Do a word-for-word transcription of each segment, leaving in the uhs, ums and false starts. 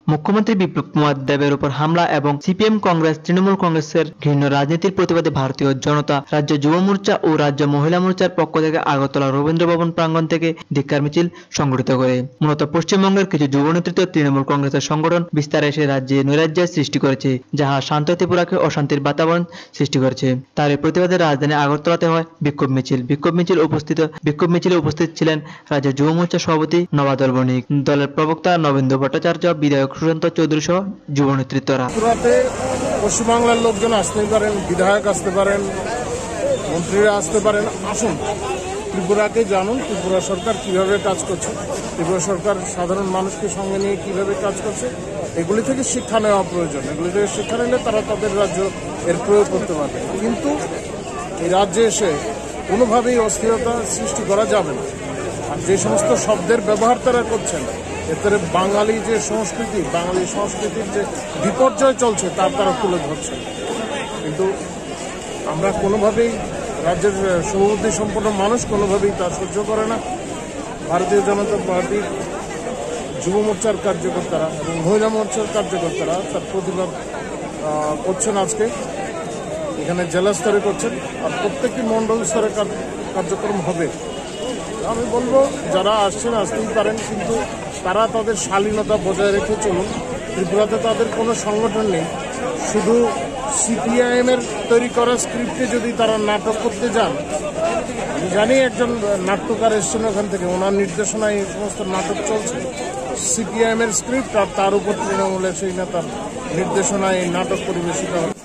মুখ্যমন্ত্রী বিপ্লব কুমার দেবের উপর হামলা এবং সিপিএম কংগ্রেস তৃণমূল কংগ্রেসের ঘৃণ্য রাজনীতির প্রতিবাদে ভারতীয় জনতা রাজ্য যুব মোর্চা ও রাজ্য মহিলা মোর্চার পক্ষ থেকে আগরতলা রবীন্দ্র ভবন প্রাঙ্গণ থেকে ধিক্কার মিছিল সংগঠিত করে। মূলত পশ্চিমবঙ্গের কিছু যুব নেতৃত্ব তৃণমূল কংগ্রেসের সংগঠন বিস্তারে এসে রাজ্যে নৈরাজ্যের সৃষ্টি করেছে, যাহা শান্ত ত্রিপুরাকে অশান্তির বাতাবরণ সৃষ্টি করেছে। তার প্রতিবাদে রাজধানী আগরতলাতে হয় বিক্ষোভ মিছিল। বিক্ষোভ মিছিল উপস্থিত বিক্ষোভ মিছিলে উপস্থিত ছিলেন রাজ্য যুব মোর্চার সভাপতি নবাদল বণিক, দলের প্রবক্তা নবেন্দু ভট্টাচার্য, বিধায়ক সুশান্ত চৌধুরী সহ যুব নেতৃত্বরা। পশ্চিমবাংলার লোকজন আসতে পারেন, বিধায়ক আসতে পারেন, মন্ত্রীরা আসতে পারেন, আসুন ত্রিপুরাকে জানুন ত্রিপুরা সরকার কিভাবে কাজ করছে, ত্রিপুরা সরকার সাধারণ মানুষকে সঙ্গে নিয়ে কিভাবে কাজ করছে, এগুলি থেকে শিক্ষা নেওয়া প্রয়োজন। এগুলি থেকে শিক্ষা নিলে তারা তাদের রাজ্য এর প্রয়োগ করতে পারবে। কিন্তু এই রাজ্যে এসে কোনোভাবেই অস্থিরতা সৃষ্টি করা যাবে না। আর যে সমস্ত শব্দের ব্যবহার তারা করছেন, এতে বাঙালি যে সংস্কৃতি, বাঙালি সংস্কৃতির যে বিপর্যয় চলছে তার তারা তুলে ধরছে। কিন্তু আমরা কোনোভাবেই, রাজ্যের শুভবুদ্ধি সম্পন্ন মানুষ কোনোভাবেই তা সহ্য করে না। ভারতীয় জনতা পার্টির যুব মোর্চার কার্যকর্তারা এবং মহিলা মোর্চার কার্যকর্তারা তার প্রতিবাদ করছেন। আজকে এখানে জেলা স্তরে করছেন, আর প্রত্যেকটি মণ্ডল স্তরে কার্যক্রম হবে। আমি বলবো যারা আসছেন আসতেই পারেন, কিন্তু তারা তাদের শালীনতা বজায় রেখে চলুন। ত্রিপুরাতে তাদের কোনো সংগঠন নেই, শুধু সিপিআইএম এর তৈরি করা স্ক্রিপ্টে যদি তারা নাটক করতে যান, আমি জানি একজন নাট্যকার এসছেন ওখান থেকে, ওনার নির্দেশনায় এই সমস্ত নাটক চলছে। সিপিআইএম এর স্ক্রিপ্ট আর তার উপর তৃণমূলের সেই নেতার নির্দেশনায় এই নাটক পরিবেশিত হয়।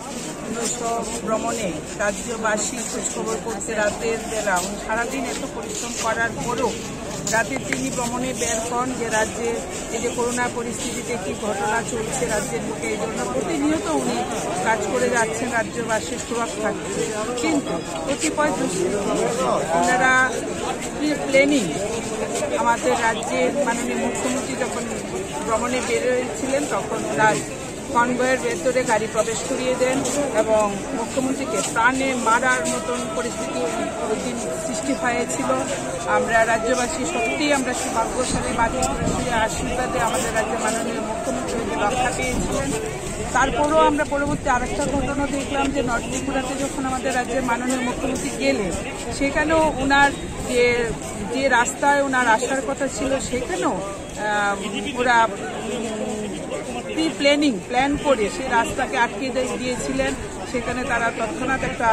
ভ্রমণে রাজ্যবাসী খোঁজখবর করতে রাতের বেলা সারাদিন এত পরিশ্রম করার পরেও রাতে তিনি ভ্রমণে বের হন যে রাজ্যে এই যে করোনা পরিস্থিতিতে কি ঘটনা চলছে রাজ্যের বুকে, এই জন্য প্রতিনিয়ত উনি কাজ করে যাচ্ছেন রাজ্যবাসীর সুরক্ষা। কিন্তু কতিপয় দুষ্কৃতী ওনারা প্ল্যানিং, আমাদের রাজ্যের মাননীয় মুখ্যমন্ত্রী যখন ভ্রমণে বেরোয়েছিলেন তখন ওনার কনভয়ের ভেতরে গাড়ি প্রবেশ করিয়ে দেন এবং মুখ্যমন্ত্রীকে প্রাণে মারার মতন পরিস্থিতি ওই দিন সৃষ্টি হয়েছিল। আমরা রাজ্যবাসী সত্যিই আমরা ভাগ্যশালী, বাড়ির আশীর্বাদে আমাদের রাজ্যের মাননীয় মুখ্যমন্ত্রীকে রক্ষা পেয়েছিলেন। তারপরেও আমরা পরবর্তী আরেকটা ঘটনা দেখলাম যে নর্থ ত্রিপুরাতে যখন আমাদের রাজ্যের মাননীয় মুখ্যমন্ত্রী গেলেন, সেখানেও ওনার যে যে রাস্তায় ওনার আসার কথা ছিল সেখানেও ওরা প্রি প্ল্যানিং প্ল্যান করে সেই রাস্তাকে আটকে দিয়েছিলেন। সেখানে তারা তৎক্ষণাৎ একটা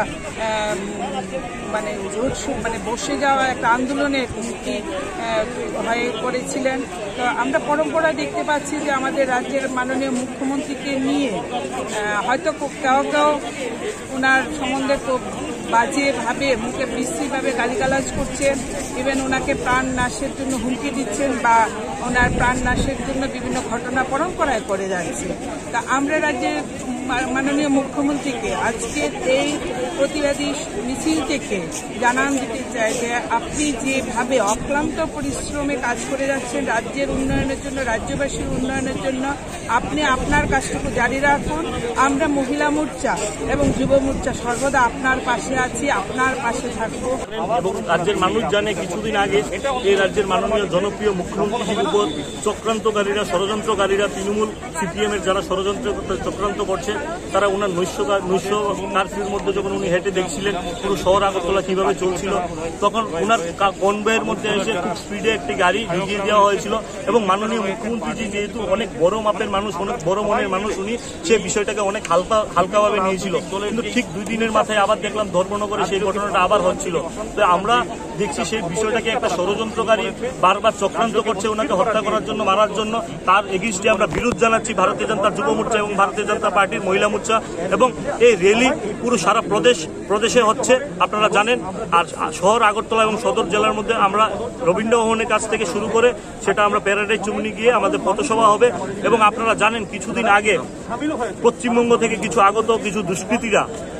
মানে রোড শো মানে বসে যাওয়া একটা আন্দোলনের মুখী হয়ে পড়েছিলেন। তো আমরা পরম্পরা দেখতে পাচ্ছি যে আমাদের রাজ্যের মাননীয় মুখ্যমন্ত্রীকে নিয়ে হয়তো কেউ কেউ ওনার সম্বন্ধে খুব বাজেভাবে মুখে বিশ্রীভাবে গালিগালাজ করছেন, ইভেন ওনাকে প্রাণ নাশের জন্য হুমকি দিচ্ছেন বা ওনার প্রাণ নাশের জন্য বিভিন্ন ঘটনা পরম্পরায় করে যাচ্ছে। তা আমরা রাজ্যের মাননীয় মুখ্যমন্ত্রীকে আজকের এই প্রতিবাদী মিছিল থেকে জানান দিতে চাই যে আপনি যেভাবে অক্লান্ত পরিশ্রমে কাজ করে যাচ্ছেন রাজ্যের উন্নয়নের জন্য, রাজ্যবাসীর উন্নয়নের জন্য, আপনি আপনার কাজটুকু জারি রাখুন। আমরা মহিলা মোর্চা এবং যুব মোর্চা সর্বদা আপনার পাশে আছি, আপনার পাশে থাকবো। এবং রাজ্যের মানুষ জানে কিছুদিন আগে এই রাজ্যের মাননীয় জনপ্রিয় মুখ্যমন্ত্রীর উপর চক্রান্তকারীরা, ষড়যন্ত্রকারীরা, তৃণমূল সিপিএম এর যারা ষড়যন্ত্র চক্রান্ত করছে, তারা ওনার নৈশ নৈশ কারফিউর মধ্যে যখন উনি হেঁটে দেখছিলেন পুরো শহর আগরতলা কিভাবে চলছিল, তখন ওনার কনভয়ের মধ্যে এসে খুব স্পিডে একটি গাড়ি ঢুকিয়ে দেওয়া হয়েছিল। এবং মাননীয় মুখ্যমন্ত্রীজি যেহেতু অনেক বড় মাপের মানুষ, অনেক বড় মনের মানুষ, উনি সে বিষয়টাকে অনেক হালকা হালকাভাবে নিয়েছিল। কিন্তু ঠিক দুই দিনের মাথায় আবার দেখলাম ধর্মনগরে সেই ঘটনাটা আবার হচ্ছিল। তো আমরা দেখছি সেই বিষয়টাকে একটা ষড়যন্ত্রকারী বারবার চক্রান্ত করছে ওনাকে হত্যা করার জন্য, মারার জন্য। তার এগেইনস্টে আমরা বিরোধ জানাচ্ছি ভারতীয় জনতা যুব মোর্চা এবং ভারতীয় জনতা পার্টির মহিলা মোর্চা। এবং এই র্যালি পুরো সারা প্রদেশ প্রদেশে হচ্ছে, আপনারা জানেন। আর শহর আগরতলা এবং সদর জেলার মধ্যে আমরা রবীন্দ্র ভবনের কাছ থেকে শুরু করে সেটা আমরা প্যারাডাইস চুমনি গিয়ে আমাদের পথসভা হবে। এবং আপনারা জানেন কিছুদিন আগে পশ্চিমবঙ্গ থেকে কিছু আগত কিছু দুষ্কৃতীরা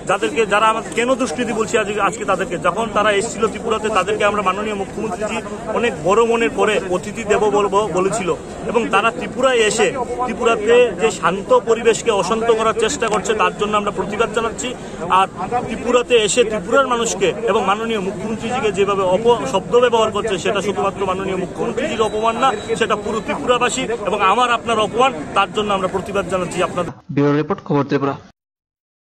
যাদেরকে যারা আমাদের কেন দুষ্কৃতি বলছি আজকে আজকে তাদেরকে, যখন তারা এসেছিল ত্রিপুরাতে তাদেরকে আমরা মাননীয় মুখ্যমন্ত্রীজি অনেক বড় মনের করে অতিথি দেব বলবো বলেছিল, এবং তারা ত্রিপুরায় এসে ত্রিপুরাতে যে শান্ত পরিবেশকে অশান্ত করার চেষ্টা করছে তার জন্য আমরা প্রতিবাদ জানাচ্ছি। আর ত্রিপুরাতে এসে ত্রিপুরার মানুষকে এবং মাননীয় মুখ্যমন্ত্রীজিকে যেভাবে অপ শব্দ ব্যবহার করছে সেটা শুধুমাত্র মাননীয় মুখ্যমন্ত্রীজির অপমান না, সেটা পুরো ত্রিপুরাবাসী এবং আমার আপনার অপমান, তার জন্য আমরা প্রতিবাদ জানাচ্ছি। আপনার ব্যুরো রিপোর্ট, খবর ত্রিপুরা।